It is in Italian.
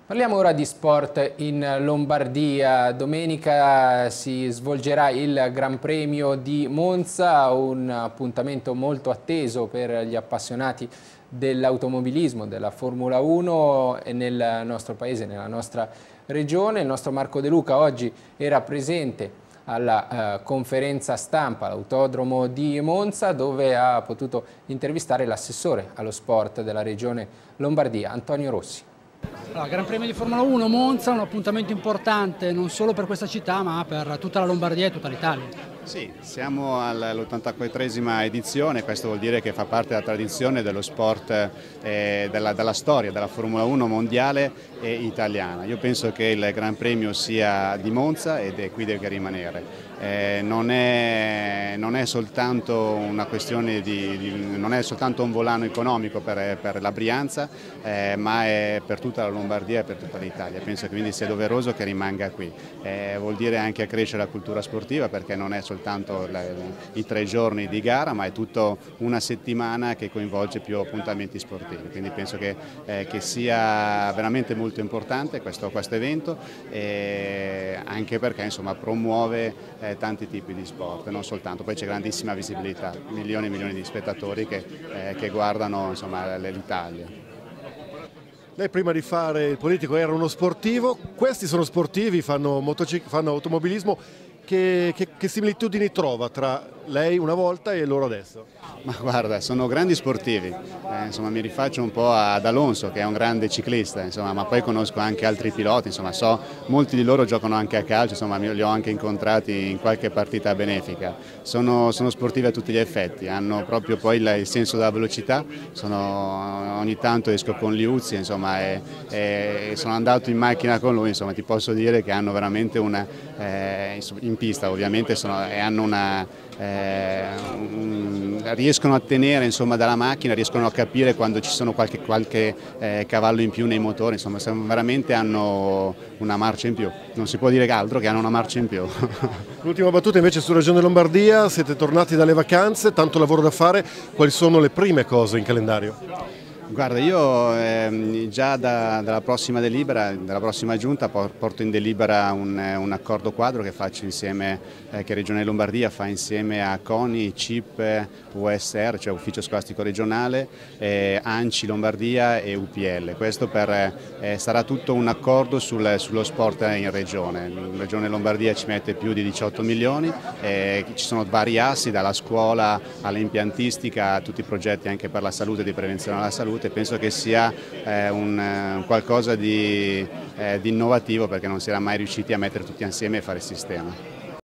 Parliamo ora di sport in Lombardia. Domenica si svolgerà il Gran Premio di Monza, un appuntamento molto atteso per gli appassionati dell'automobilismo, della Formula 1 e nel nostro paese, nella nostra regione. Il nostro Marco De Luca oggi era presente alla conferenza stampa all'Autodromo di Monza, dove ha potuto intervistare l'assessore allo sport della regione Lombardia, Antonio Rossi. Allora, Gran Premio di Formula 1 Monza, un appuntamento importante non solo per questa città ma per tutta la Lombardia e tutta l'Italia. Sì, siamo all'84esima edizione, questo vuol dire che fa parte della tradizione dello sport, della storia della Formula 1 mondiale e italiana. Io penso che il Gran Premio sia di Monza ed è qui deve rimanere. Non è soltanto una questione non è soltanto un volano economico per la Brianza, ma è per tutta la Lombardia e per tutta l'Italia. Penso che quindi sia doveroso che rimanga qui. Vuol dire anche accrescere la cultura sportiva, perché non è soltanto i 3 giorni di gara, ma è tutta una settimana che coinvolge più appuntamenti sportivi. Quindi penso che sia veramente molto importante questo evento, anche perché insomma promuove tanti tipi di sport, non soltanto, poi c'è grandissima visibilità, milioni e milioni di spettatori che guardano l'Italia. Lei prima di fare il politico era uno sportivo, questi sono sportivi, fanno automobilismo, che similitudini trova tra lei una volta e loro adesso? Ma guarda, sono grandi sportivi, insomma, mi rifaccio un po' ad Alonso, che è un grande ciclista, insomma, ma poi conosco anche altri piloti, insomma, molti di loro giocano anche a calcio, insomma, li ho anche incontrati in qualche partita benefica. Sono sportivi a tutti gli effetti, hanno proprio poi il senso della velocità, ogni tanto esco con Liuzzi, insomma, e sono andato in macchina con lui, insomma, ti posso dire che hanno veramente in pista ovviamente riescono a tenere, insomma, dalla macchina, riescono a capire quando ci sono qualche cavallo in più nei motori, insomma, veramente hanno una marcia in più, non si può dire altro che hanno una marcia in più. L'ultima battuta invece sulla Regione Lombardia, siete tornati dalle vacanze, tanto lavoro da fare, quali sono le prime cose in calendario? Guarda, io già dalla prossima delibera, dalla prossima giunta, porto in delibera un accordo quadro che faccio insieme, che Regione Lombardia fa insieme a CONI, CIP, USR, cioè Ufficio Scolastico Regionale, ANCI Lombardia e UPL. Questo sarà tutto un accordo sullo sport in Regione. La Regione Lombardia ci mette più di 18 milioni, ci sono vari assi, dalla scuola all'impiantistica, a tutti i progetti anche per la salute e di prevenzione alla salute. Penso che sia qualcosa di innovativo, perché non si era mai riusciti a mettere tutti insieme e fare il sistema.